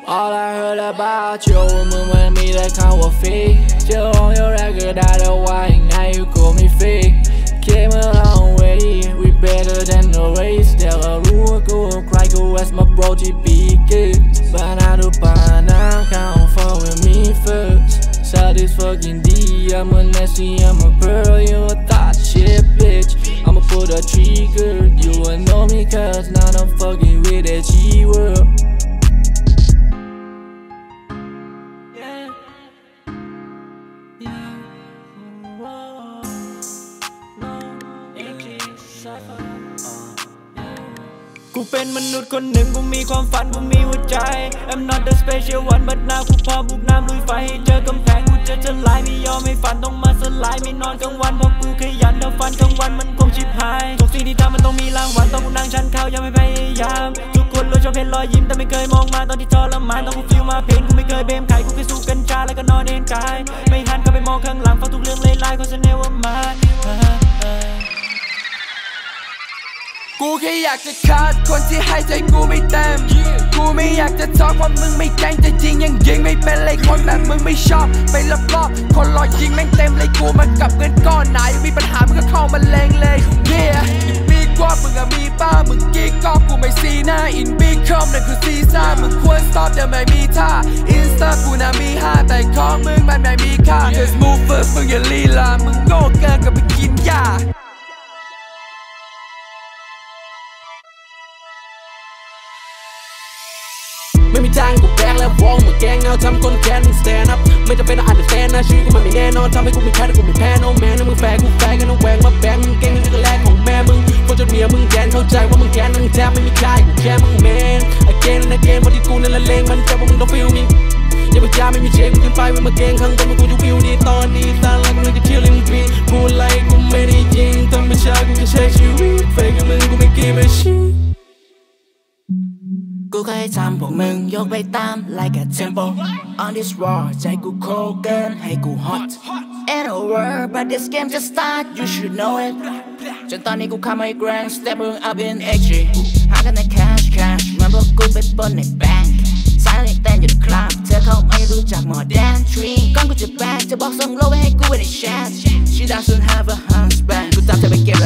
All I heard about you มึงมันมีแต่คำว่าฟิกเจ้าของยอดแรกก็ได้แต่ว่ายังไงกูไม่ฟิก Came a long way we better than the race แต่ก็รู้ว่ากูใครกู as my bro ที่ปีกบ้านอาดูป่าน้ำ Can't fall with me first Saw this fucking D I'm a nasty I'm a pearl you a thought shit bitch I'ma pull the trigger you will know me cause now I'm fucking with that G-Worldกูเป็นมนุษย์คนหนึ่งกูมีความฝันกูมีหัวใจ I'm not the special one but now กูพร้อมบุกน้ำลุยไฟให้เจอกำแพงกูจะฉลายไม่ยอมให้ฝันต้องมาสลายไม่นอนกลางวันเพราะกูขยันถ้าฝันกลางวันมันคงชิบหายทุกสิ่งที่ทำมันต้องมีรางวัลต้องกูนั่งชันข้าวยังไม่พยายามทุกคนล้วนชอบเห็นรอยยิ้มแต่ไม่เคยมองมาตอนที่ทรมานต้องกูฟีลมาเพนกูไม่เคยเบมใครกูแค่สูบกัญชาแล้วก็นอนเอนกายไม่หันกลับไปมองข้างหลังฟังทุกเรื่องเลวร้ายของฉัน never mindกูแค่อยากจะขาดคนที่ให้ใจกูไม่เต็มกูไม่อยากจะทอดเพราะมึงไม่แกล้งแต่จริงยังยิงไม่เป็นเลยคนแบบมึงไม่ชอบไปรอบๆคนรอยิงแม่งเต็มเลยกูมากับเงินก้อนไหนมีปัญหามึงก็เข้ามาเลงเลยมีกว่ามึงอะมีป้ามึงกิ๊กก็กูไม่ซีหน้าอินบีคอมนั่นคือซีซ่ามึงควร stop แต่ไม่มีท่าอินสตากูน่ะมี5แต่ของมึงมันไม่มีค่า Just move first มึงอย่าลีลามึงโง่เกินกับไปกินยาไม่มีทางกูแกล้งแล้ววองมึงแกล้งเอาทำคนแค้นมึง stand up ไม่จำเป็นต้องunderstand นะชีวิตกูมันไม่แน่นอนทำให้กูไม่แพ้แต่กูไม่แพ้ no man นะมึงแฝงกูแฝงกันต้องแหวงมาแบงมึงเก่งนี่คือแรกของแม่มึงพอจนเมียมึงแกนเข้าใจว่ามึงแค้นมึงแทบไม่มีใครกูแค่มึง man again and again วันที่กูนั่นละเลงมันจะว่ามึงต้อง feel me อย่าไปจ้าไม่มีเชคกูขึ้นไปไว้มาเก่งข้างบนมึงกูจะวิวดีตอนนี้ตาลักมึงจะ killing me พูดอะไรกูไม่ได้จริงธรรมชาติกูแค่ใช้ชีวิต fake กับมึงกูไม่ give a shitกูเคยทำพวกมึงยกไปตาม like a tempo on this raw ใจกูโคเกินให้กู hot ain't over but this game just start you should know it จนตอนนี้กูเข้ามา grand stepping up in XG หากันใน cash มันบอกกูไปปล้นใน bank สายในเต้นอยู่ในคลับเธอเขาไม่รู้จัก modern tree ก่อนกูจะ back จะบอกส่งโลกไปให้กูใน chat she doesn't have a husband กูตามเธอไปเก็บ